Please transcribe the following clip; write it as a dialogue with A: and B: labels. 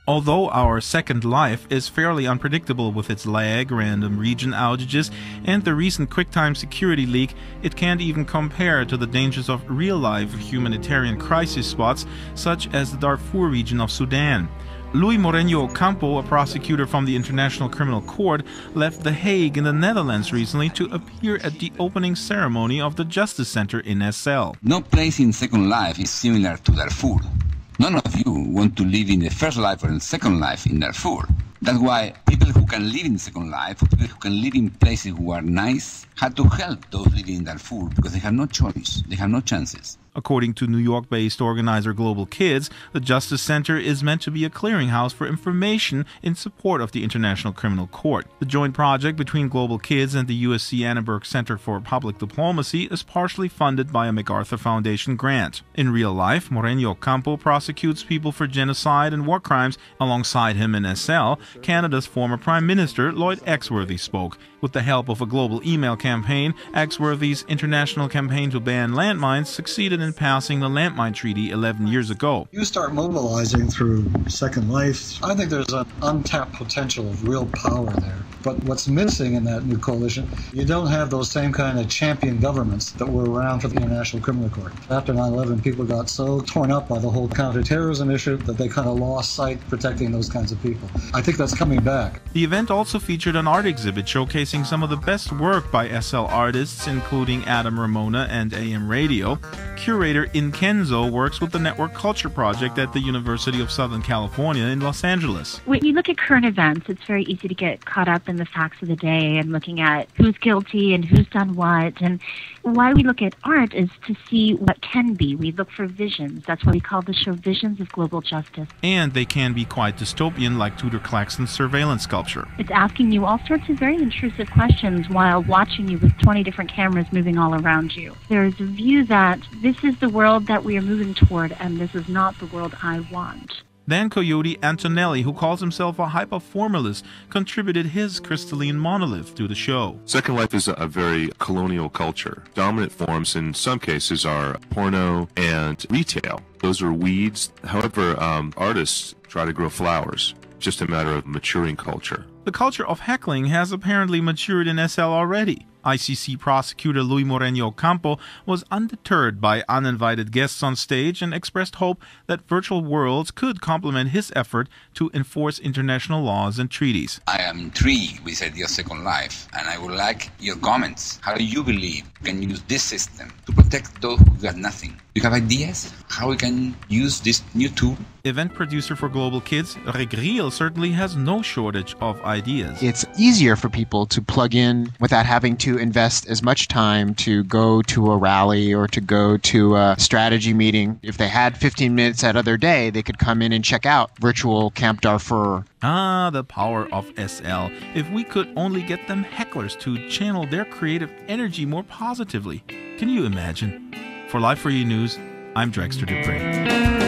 A: Although our Second Life is fairly unpredictable with its lag, random region outages, and the recent QuickTime security leak, it can't even compare to the dangers of real-life humanitarian crisis spots such as the Darfur region of Sudan. Luis Moreno Ocampo, a prosecutor from the International Criminal Court, left The Hague in the Netherlands recently to appear at the opening ceremony of the Justice Center in SL.
B: No place in Second Life is similar to Darfur. None of you want to live in the first life or in second life in Darfur. That's why people who can live in Second Life, or people who can live in places who are nice, had to help those living in Darfur because they have no choice, they have no chances.
A: According to New York-based organizer Global Kids, the Justice Center is meant to be a clearinghouse for information in support of the International Criminal Court. The joint project between Global Kids and the USC Annenberg Center for Public Diplomacy is partially funded by a MacArthur Foundation grant. In real life, Moreno Ocampo prosecutes people for genocide and war crimes. Alongside him in SL, Canada's former Prime Minister Lloyd Axworthy spoke. With the help of a global email campaign, Axworthy's international campaign to ban landmines succeeded in passing the Landmine Treaty 11 years ago.
C: You start mobilizing through Second Life. I think there's an untapped potential of real power there. But what's missing in that new coalition, you don't have those same kind of champion governments that were around for the International Criminal Court. After 9/11, people got so torn up by the whole counterterrorism issue that they kind of lost sight protecting those kinds of people. I think that's coming back.
A: The event also featured an art exhibit showcasing some of the best work by SL artists, including Adam Ramona and AM Radio. Curator Inkenzo works with the Network Culture Project at the University of Southern California in Los Angeles.
D: When you look at current events, it's very easy to get caught up in the facts of the day and looking at who's guilty and who's done what. And why we look at art is to see what can be. We look for visions. That's why we call the show Visions of Global Justice.
A: And they can be quite dystopian, like Tudor Claxton's surveillance sculpture.
D: It's asking you all sorts of very intrusive questions while watching you with 20 different cameras moving all around you. There is a view that this is the world that we are moving toward, and this is not the world I want.
A: Then Coyote Antonelli, who calls himself a hyperformalist, contributed his crystalline monolith to the show.
E: Second Life is a very colonial culture. Dominant forms in some cases are porno and retail. Those are weeds. However, artists try to grow flowers. Just a matter of maturing culture.
A: The culture of heckling has apparently matured in SL already. ICC prosecutor Luis Moreno Ocampo was undeterred by uninvited guests on stage and expressed hope that virtual worlds could complement his effort to enforce international laws and treaties.
B: I am intrigued with the idea of Second Life, and I would like your comments. How do you believe we can use this system to protect those who got nothing? Do you have ideas how we can use this new tool?
A: Event producer for Global Kids, Rick Riel, certainly has no shortage of ideas.
F: It's easier for people to plug in without having to invest as much time to go to a rally or to go to a strategy meeting. If they had 15 minutes out of their day, they could come in and check out virtual Camp Darfur.
A: Ah, the power of SL. If we could only get them hecklers to channel their creative energy more positively. Can you imagine? For Live4U News, I'm Drexter Dupre.